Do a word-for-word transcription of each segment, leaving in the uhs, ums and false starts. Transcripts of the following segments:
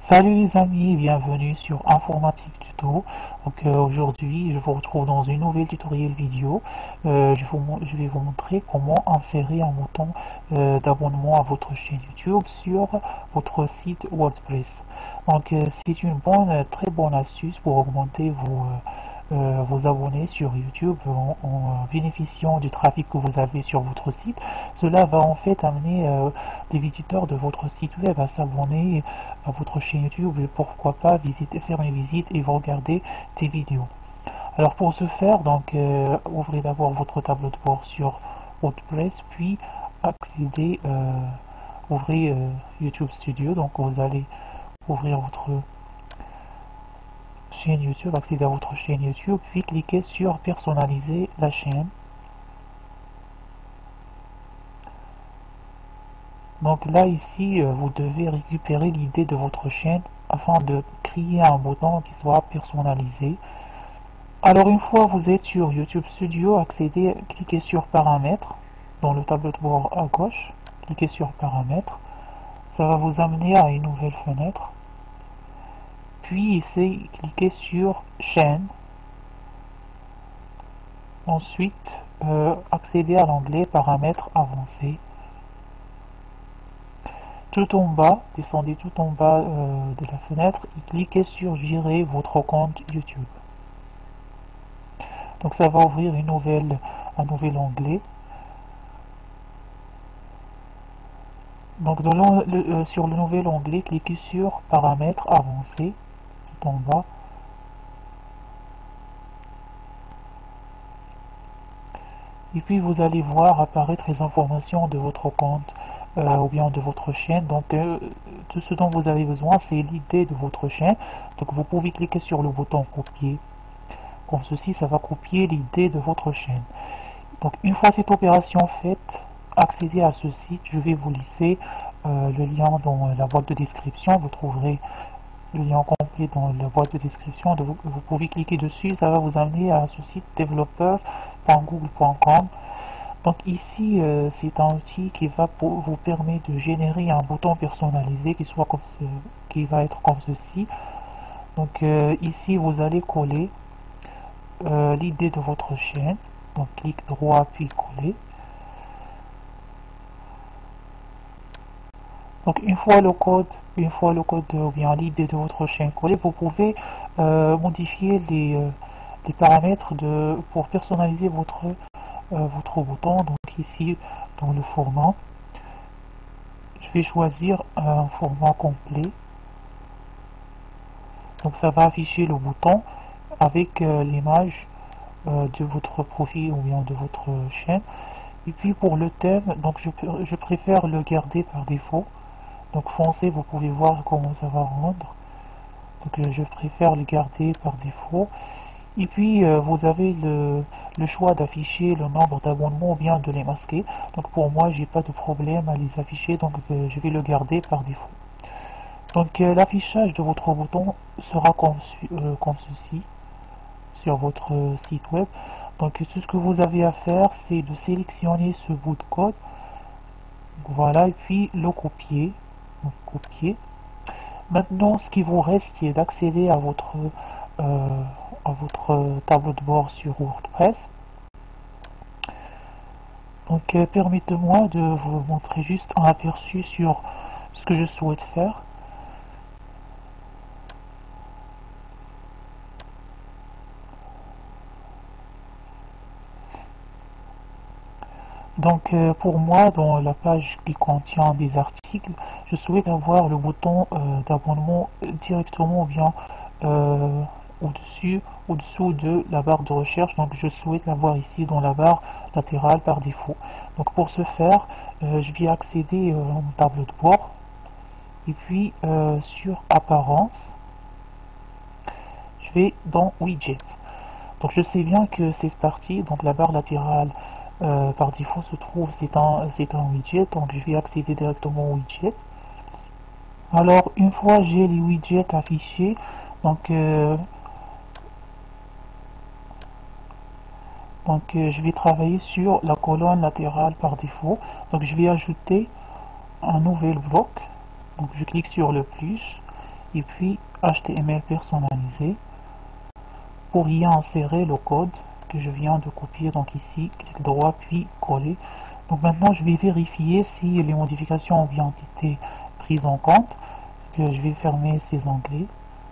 Salut les amis, bienvenue sur Informatique Tuto. Donc euh, aujourd'hui, je vous retrouve dans une nouvelle tutoriel vidéo. Euh, je, vous mon- je vais vous montrer comment insérer un bouton euh, d'abonnement à votre chaîne YouTube sur votre site WordPress. Donc euh, c'est une bonne, euh, très bonne astuce pour augmenter vos, euh, euh, vos abonnés sur YouTube en, en bénéficiant du trafic que vous avez sur votre site. Cela va en fait amener euh, les visiteurs de votre site web à s'abonner à votre chaîne YouTube et pourquoi pas visiter, faire une visite et vous regarder des vidéos. Alors pour ce faire, donc euh, ouvrez d'abord votre tableau de bord sur WordPress, puis accédez, euh, ouvrez euh, YouTube Studio. Donc vous allez ouvrir votre chaîne YouTube, accéder à votre chaîne YouTube, puis cliquez sur personnaliser la chaîne. Donc là ici, euh, vous devez récupérer l'idée de votre chaîne afin de créer un bouton qui soit personnalisé. Alors une fois vous êtes sur YouTube Studio, accédez, cliquez sur Paramètres dans le tableau de bord à gauche, cliquez sur Paramètres, ça va vous amener à une nouvelle fenêtre, puis ici cliquez sur Chaîne, ensuite euh, accédez à l'onglet Paramètres avancés. Tout en bas, descendez tout en bas euh, de la fenêtre et cliquez sur Gérer votre compte YouTube. Donc ça va ouvrir une nouvelle, un nouvel onglet. Donc de le, euh, sur le nouvel onglet, cliquez sur Paramètres avancés tout en bas. Et puis vous allez voir apparaître les informations de votre compte euh, ou bien de votre chaîne. Donc euh, tout ce dont vous avez besoin, c'est l'idée de votre chaîne. Donc vous pouvez cliquer sur le bouton copier. Comme ceci, ça va copier l'idée de votre chaîne. Donc une fois cette opération faite, accédez à ce site. Je vais vous laisser euh, le lien dans la boîte de description. Vous trouverez le lien complet dans la boîte de description. Vous, vous pouvez cliquer dessus, ça va vous amener à ce site développeur point google point com. Donc ici, euh, c'est un outil qui va pour, vous permettre de générer un bouton personnalisé qui soit comme ce, qui va être comme ceci. Donc euh, ici, vous allez coller euh, l'idée de votre chaîne. Donc clic droit puis coller. Donc une fois le code, une fois le code ou bien l'idée de votre chaîne collé, vous pouvez euh, modifier les, euh, les paramètres de, pour personnaliser votre, euh, votre bouton. Donc ici dans le format, je vais choisir un format complet. Donc ça va afficher le bouton avec euh, l'image euh, de votre profil ou bien de votre chaîne. Et puis pour le thème, donc je, je préfère le garder par défaut. Donc foncé, vous pouvez voir comment ça va rendre. Donc euh, je préfère le garder par défaut. Et puis euh, vous avez le, le choix d'afficher le nombre d'abonnements ou bien de les masquer. Donc pour moi, j'ai pas de problème à les afficher, donc euh, je vais le garder par défaut. Donc euh, l'affichage de votre bouton sera comme, euh, comme ceci sur votre euh, site web. Donc tout ce que vous avez à faire, c'est de sélectionner ce bout de code. Donc, voilà, et puis le copier. Donc, copier. Maintenant, ce qui vous reste, c'est d'accéder à votre euh, à votre tableau de bord sur WordPress. Donc, euh, permettez-moi de vous montrer juste un aperçu sur ce que je souhaite faire. Donc, euh, pour moi, dans la page qui contient des articles, je souhaite avoir le bouton euh, d'abonnement directement ou bien euh, au-dessus, au-dessous de la barre de recherche. Donc je souhaite l'avoir ici dans la barre latérale par défaut. Donc pour ce faire, euh, je vais accéder euh, au tableau de bord et puis euh, sur apparence, je vais dans widget. Donc je sais bien que cette partie, donc la barre latérale euh, par défaut se trouve, c'est un, c'est un widget, donc je vais accéder directement au widget. Alors une fois j'ai les widgets affichés, donc euh, Donc euh, je vais travailler sur la colonne latérale par défaut. Donc je vais ajouter un nouvel bloc. Donc je clique sur le plus. et puis H T M L personnalisé. Pour y insérer le code que je viens de copier, donc ici, clic droit puis coller. Donc maintenant je vais vérifier si les modifications ont bien été prises en compte. Que je vais fermer ces onglets.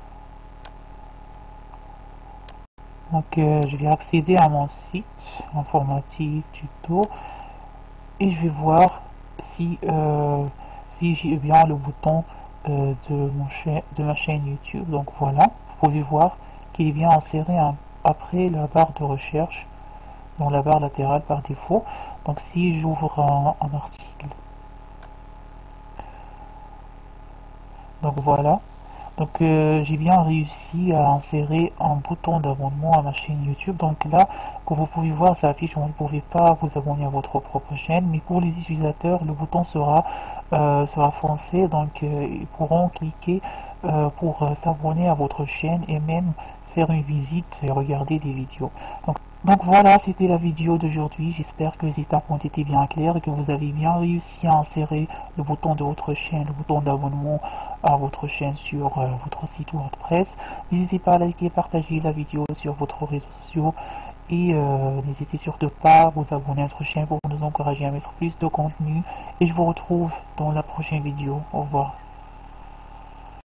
Donc euh, je vais accéder à mon site informatique tuto et je vais voir si, euh, si j'ai bien le bouton euh, de, mon cha de ma chaîne YouTube. Donc voilà, vous pouvez voir qu'il est bien inséré hein, après la barre de recherche, dans la barre latérale par défaut. Donc si j'ouvre un, un article, donc voilà. Donc euh, j'ai bien réussi à insérer un bouton d'abonnement à ma chaîne YouTube. Donc là, comme vous pouvez voir, ça affiche, vous ne pouvez pas vous abonner à votre propre chaîne, mais pour les utilisateurs, le bouton sera, euh, sera foncé, donc euh, ils pourront cliquer euh, pour euh, s'abonner à votre chaîne et même faire une visite et regarder des vidéos. Donc, donc voilà, c'était la vidéo d'aujourd'hui. J'espère que les étapes ont été bien claires et que vous avez bien réussi à insérer le bouton de votre chaîne, le bouton d'abonnement à votre chaîne sur euh, votre site WordPress. N'hésitez pas à liker et partager la vidéo sur votre réseau social et euh, n'hésitez surtout pas à vous abonner à notre chaîne pour nous encourager à mettre plus de contenu et je vous retrouve dans la prochaine vidéo. Au revoir.